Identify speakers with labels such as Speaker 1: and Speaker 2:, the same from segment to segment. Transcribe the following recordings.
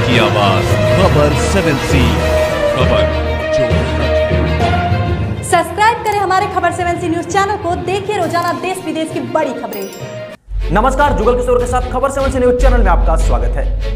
Speaker 1: की आवाज खबर 7C, खबर जो
Speaker 2: सब्सक्राइब करें हमारे खबर 7C न्यूज चैनल को। देखिए रोजाना देश विदेश की बड़ी खबरें।
Speaker 3: नमस्कार, जुगल किशोर के साथ खबर 7C न्यूज चैनल में आपका स्वागत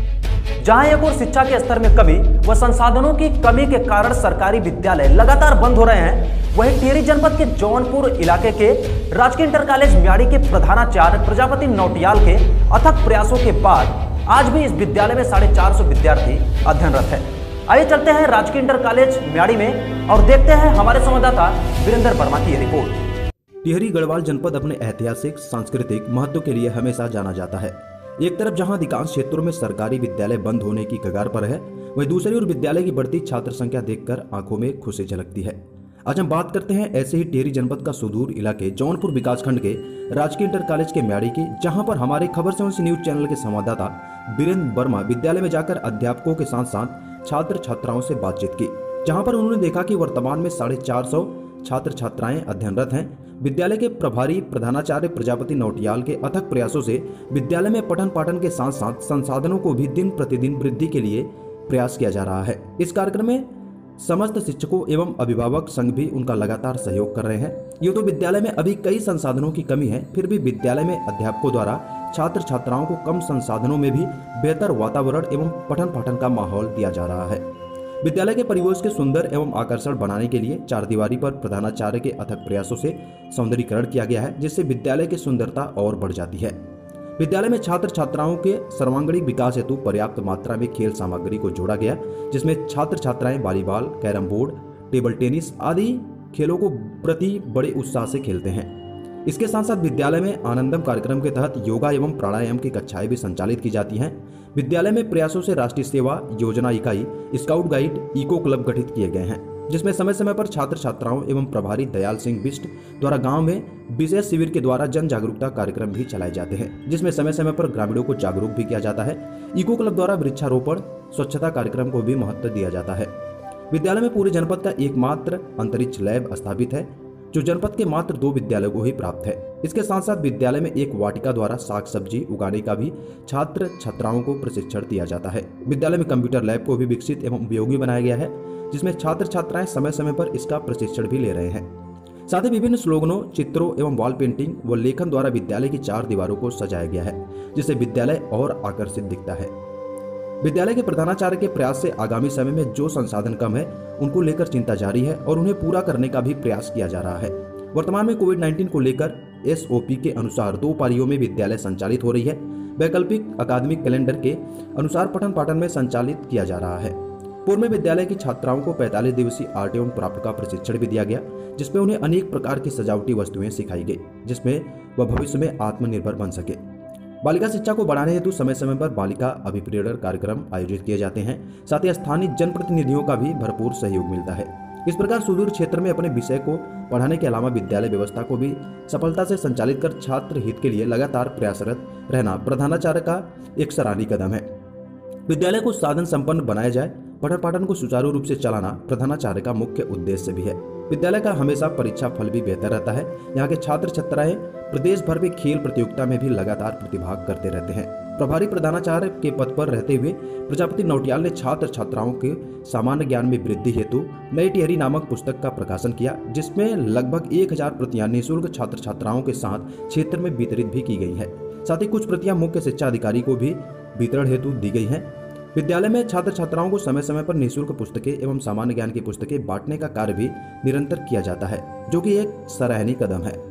Speaker 3: है। जहां एक और शिक्षा के स्तर में कमी व संसाधनों की कमी के कारण सरकारी विद्यालय लगातार बंद हो रहे हैं, वहीं टिहरी जनपद के जौनपुर इलाके के राजकीय इंटर कॉलेज म्याड़ी के प्रधानाचार्य प्रजापति नौटियाल के अथक प्रयासों के बाद आज भी इस विद्यालय में 450 विद्यार्थी अध्ययनरत है। आइए चलते हैं राजकीय इंटर कॉलेज म्याड़ी में और देखते हैं हमारे संवाददाता वीरेंद्र वर्मा की रिपोर्ट।
Speaker 4: टिहरी गढ़वाल जनपद अपने ऐतिहासिक सांस्कृतिक महत्व के लिए हमेशा जाना जाता है। एक तरफ जहां अधिकांश क्षेत्रों में सरकारी विद्यालय बंद होने की कगार पर है, वहीं दूसरी ओर विद्यालय की बढ़ती छात्र संख्या देखकर आंखों में खुशी झलकती है। आज हम बात करते हैं ऐसे ही टिहरी जनपद का सुदूर इलाके जौनपुर विकासखंड के राजकीय इंटर कॉलेज के म्याड़ी की, जहां पर हमारे खबर 7C न्यूज चैनल के संवाददाता वीरेंद्र वर्मा विद्यालय में जाकर अध्यापकों के साथ साथ छात्र छात्राओं से बातचीत की, जहां पर उन्होंने देखा कि वर्तमान में 450 छात्र छात्राएं अध्ययनरत हैं। विद्यालय के प्रभारी प्रधानाचार्य प्रजापति नौटियाल के अथक प्रयासों से विद्यालय में पठन पाठन के साथ साथ संसाधनों को भी दिन प्रतिदिन वृद्धि के लिए प्रयास किया जा रहा है। इस कार्यक्रम में समस्त शिक्षकों एवं अभिभावक संघ भी उनका लगातार सहयोग कर रहे हैं। ये तो विद्यालय में अभी कई संसाधनों की कमी है, फिर भी विद्यालय में अध्यापकों द्वारा छात्र छात्राओं को कम संसाधनों में भी बेहतर वातावरण एवं पठन पाठन का माहौल दिया जा रहा है। विद्यालय के परिवेश के सुंदर एवं आकर्षण बनाने के लिए चारदीवारी पर प्रधानाचार्य के अथक प्रयासों से सौंदर्यीकरण किया गया है, जिससे विद्यालय की सुंदरता और बढ़ जाती है। विद्यालय में छात्र छात्राओं के सर्वांगीण विकास हेतु पर्याप्त मात्रा में खेल सामग्री को जोड़ा गया, जिसमें छात्र छात्राएं volleyball, carrom board, table tennis आदि खेलों को प्रति बड़े उत्साह से खेलते हैं। इसके साथ साथ विद्यालय में आनंदम कार्यक्रम के तहत योगा एवं प्राणायाम की कक्षाएं भी संचालित की जाती हैं। विद्यालय में प्रयासों से राष्ट्रीय सेवा योजना इकाई, स्काउट गाइड, इको क्लब गठित किए गए हैं, जिसमें समय समय पर छात्र छात्राओं एवं प्रभारी दयाल सिंह बिष्ट द्वारा गांव में विशेष शिविर के द्वारा जन जागरूकता कार्यक्रम भी चलाए जाते हैं, जिसमें समय समय पर ग्रामीणों को जागरूक भी किया जाता है। इको क्लब द्वारा वृक्षारोपण, स्वच्छता कार्यक्रम को भी महत्व दिया जाता है। विद्यालय में पूरे जनपद का एकमात्र अंतरिक्ष लैब स्थापित है, जो जनपद के मात्र 2 विद्यालयों को ही प्राप्त है। इसके साथ साथ विद्यालय में एक वाटिका द्वारा साग सब्जी उगाने का भी छात्र छात्राओं को प्रशिक्षण दिया जाता है। विद्यालय में कंप्यूटर लैब को भी विकसित एवं उपयोगी बनाया गया है, जिसमें छात्र छात्राएं समय समय पर इसका प्रशिक्षण भी ले रहे हैं। साथ ही विभिन्न स्लोगनों, चित्रों एवं वॉल पेंटिंग व लेखन द्वारा विद्यालय की 4 दीवारों को सजाया गया है, जिससे विद्यालय और आकर्षित दिखता है। विद्यालय के प्रधानाचार्य के प्रयास से आगामी समय में जो संसाधन कम है, उनको लेकर चिंता जारी है और उन्हें पूरा करने का भी प्रयास किया जा रहा है। वर्तमान में कोविड-19 को लेकर SOP के अनुसार 2 पारियों में विद्यालय संचालित हो रही है। वैकल्पिक अकादमिक कैलेंडर के अनुसार पठन पाठन में संचालित किया जा रहा है। पूर्व में विद्यालय की छात्राओं को 45 दिवसीय आर्ट एवं क्राफ्ट का प्रशिक्षण भी दिया गया, जिसमें उन्हें अनेक प्रकार की सजावटी वस्तुएं सिखाई गई, जिसमें वह भविष्य में आत्मनिर्भर बन सके। बालिका शिक्षा को बढ़ाने हेतु समय समय पर बालिका अभिप्रेरण कार्यक्रम आयोजित किए जाते हैं। साथ ही स्थानीय जनप्रतिनिधियों का भी भरपूर सहयोग मिलता है। इस प्रकार सुदूर क्षेत्र में अपने विषय को पढ़ाने के अलावा विद्यालय व्यवस्था को भी सफलता से संचालित कर छात्र हित के लिए लगातार प्रयासरत रहना प्रधानाचार्य का एक सराहनीय कदम है। विद्यालय को साधन संपन्न बनाया जाए, पठन पाठन को सुचारू रूप से चलाना प्रधानाचार्य का मुख्य उद्देश्य भी है। विद्यालय का हमेशा परीक्षा फल भी बेहतर रहता है। यहाँ के छात्र छात्राएं प्रदेश भर में खेल प्रतियोगिता में भी लगातार प्रतिभाग करते रहते हैं। प्रभारी प्रधानाचार्य के पद पर रहते हुए प्रजापति नौटियाल ने छात्र छात्राओं के सामान्य ज्ञान में वृद्धि हेतु नई टिहरी नामक पुस्तक का प्रकाशन किया, जिसमें लगभग 1000 प्रतियां निःशुल्क छात्र छात्राओं के साथ क्षेत्र में वितरित भी की गई है। साथ ही कुछ प्रतियां मुख्य शिक्षा अधिकारी को भी वितरण हेतु दी गई हैं। विद्यालय में छात्र छात्राओं को समय समय पर निःशुल्क पुस्तकें एवं सामान्य ज्ञान की पुस्तकें बांटने का कार्य भी निरंतर किया जाता है, जो कि एक सराहनीय कदम है।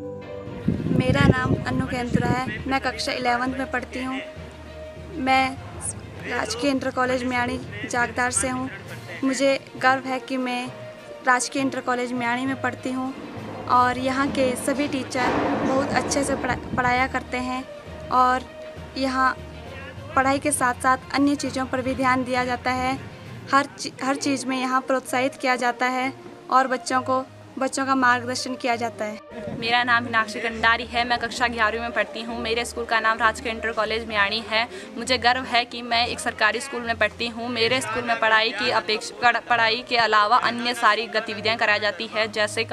Speaker 5: मेरा नाम अन्नू केंद्रा है। मैं कक्षा 11th में पढ़ती हूँ। मैं राजकीय इंटर कॉलेज म्याड़ी जागदार से हूँ। मुझे गर्व है कि मैं राजकीय इंटर कॉलेज म्याड़ी में पढ़ती हूँ और यहाँ के सभी टीचर बहुत अच्छे से पढ़ाया करते हैं और यहाँ पढ़ाई के साथ साथ अन्य चीज़ों पर भी ध्यान दिया जाता है। हर चीज़ में यहाँ प्रोत्साहित किया जाता है और बच्चों का मार्गदर्शन किया जाता है।
Speaker 6: मेरा नाम मीनाक्षी कंडारी है। मैं कक्षा 11वीं में पढ़ती हूँ। मेरे स्कूल का नाम राजकीय इंटर कॉलेज म्याड़ी है। मुझे गर्व है कि मैं एक सरकारी स्कूल में पढ़ती हूँ। मेरे स्कूल में पढ़ाई के अलावा अन्य सारी गतिविधियाँ कराई जाती है, जैसे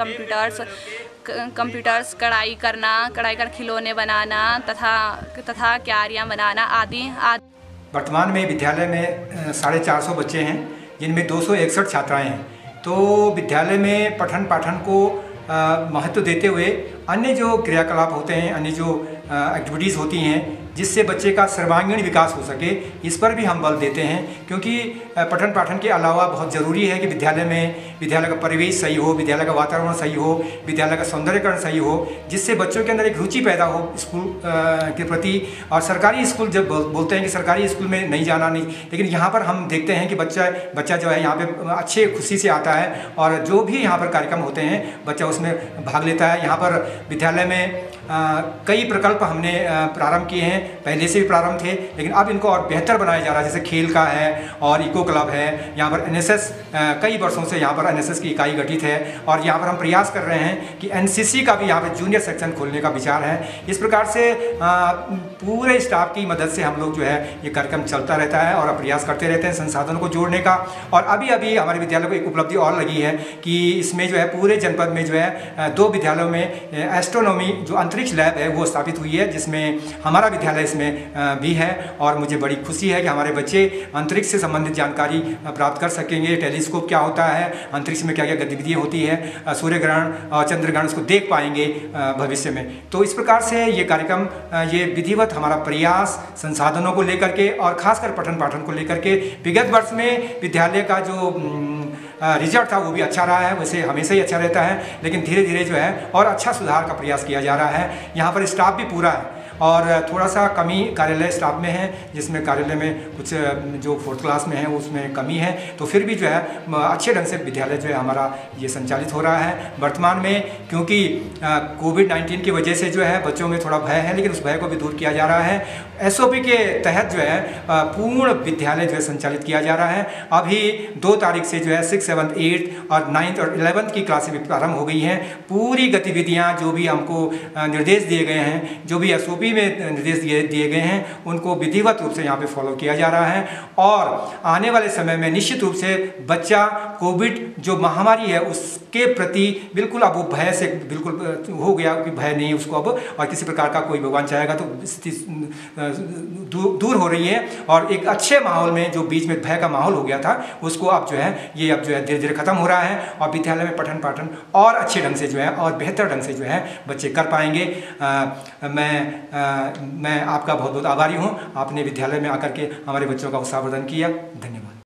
Speaker 6: कंप्यूटर्स, कढ़ाई कर खिलौने बनाना तथा क्यारियाँ बनाना आदि।
Speaker 7: वर्तमान में विद्यालय में 450 बच्चे हैं, जिनमें 261 छात्राएं हैं। तो विद्यालय में पठन पाठन को महत्व देते हुए अन्य जो क्रियाकलाप होते हैं, अन्य जो एक्टिविटीज़ होती हैं जिससे बच्चे का सर्वांगीण विकास हो सके, इस पर भी हम बल देते हैं। क्योंकि पठन पाठन के अलावा बहुत ज़रूरी है कि विद्यालय का परिवेश सही हो, विद्यालय का वातावरण सही हो, विद्यालय का सौंदर्यकरण सही हो, जिससे बच्चों के अंदर एक रुचि पैदा हो स्कूल के प्रति। और सरकारी स्कूल जब बोलते हैं कि सरकारी स्कूल में नहीं जाना नहीं, लेकिन यहाँ पर हम देखते हैं कि बच्चा जो है यहाँ पे अच्छे खुशी से आता है और जो भी यहाँ पर कार्यक्रम होते हैं बच्चा उसमें भाग लेता है। यहाँ पर विद्यालय में कई प्रकल्प हमने प्रारंभ किए हैं, पहले से भी प्रारंभ थे, लेकिन अब इनको और बेहतर बनाया जा रहा है। जैसे खेल का है और इको क्लब है, यहाँ पर एनएसएस कई वर्षों से यहाँ पर एनएसएस की इकाई गठित है और यहाँ पर हम प्रयास कर रहे हैं कि एनसीसी का भी यहाँ पर जूनियर सेक्शन खोलने का विचार है। इस प्रकार से पूरे स्टाफ की मदद से हम लोग जो है ये कार्यक्रम चलता रहता है और प्रयास करते रहते हैं संसाधनों को जोड़ने का। और अभी हमारे विद्यालय को एक उपलब्धि और लगी है कि इसमें जो है पूरे जनपद में जो है 2 विद्यालयों में एस्ट्रोनॉमी जो अंतरिक्ष लैब है वो स्थापित हुई है, जिसमें हमारा विद्यालय इसमें भी है। और मुझे बड़ी खुशी है कि हमारे बच्चे अंतरिक्ष से संबंधित जानकारी प्राप्त कर सकेंगे। टेलीस्कोप क्या होता है, अंतरिक्ष में क्या क्या गतिविधियाँ होती है, सूर्य ग्रहण और चंद्र ग्रहण उसको देख पाएंगे भविष्य में। तो इस प्रकार से ये कार्यक्रम ये विधिवत हमारा प्रयास संसाधनों को लेकर के और खासकर पठन पाठन को लेकर के, विगत वर्ष में विद्यालय का जो रिजल्ट था वो भी अच्छा रहा है, वैसे हमेशा ही अच्छा रहता है, लेकिन धीरे धीरे जो है और अच्छा सुधार का प्रयास किया जा रहा है। यहाँ पर स्टाफ भी पूरा है और थोड़ा सा कमी कार्यालय स्टाफ में है, जिसमें कार्यालय में कुछ जो 4th क्लास में है उसमें कमी है। तो फिर भी जो है अच्छे ढंग से विद्यालय जो है हमारा ये संचालित हो रहा है वर्तमान में। क्योंकि कोविड-19 की वजह से जो है बच्चों में थोड़ा भय है, लेकिन उस भय को भी दूर किया जा रहा है। SOP के तहत जो है पूर्ण विद्यालय जो है संचालित किया जा रहा है। अभी 2 तारीख से जो है 6, 7, 8 और 9th और 11th की क्लासें भी प्रारंभ हो गई हैं। पूरी गतिविधियाँ जो भी हमको निर्देश दिए गए हैं, जो भी SOP में निर्देश दिए गए हैं, उनको विधिवत रूप से यहाँ पे फॉलो किया जा रहा है। और आने वाले समय में निश्चित रूप से बच्चा कोविड जो महामारी है उसके प्रति बिल्कुल अब वो भय से बिल्कुल हो गया कि भय नहीं उसको अब, और किसी प्रकार का कोई भगवान चाहेगा तो स्थिति दूर हो रही है। और एक अच्छे माहौल में जो बीच में भय का माहौल हो गया था उसको अब जो है धीरे धीरे खत्म हो रहा है और विद्यालय में पठन पाठन और अच्छे ढंग से जो है और बेहतर ढंग से जो है बच्चे कर पाएंगे। मैं आपका बहुत बहुत आभारी हूँ, आपने विद्यालय में आकर के हमारे बच्चों का उत्साहवर्धन किया। धन्यवाद।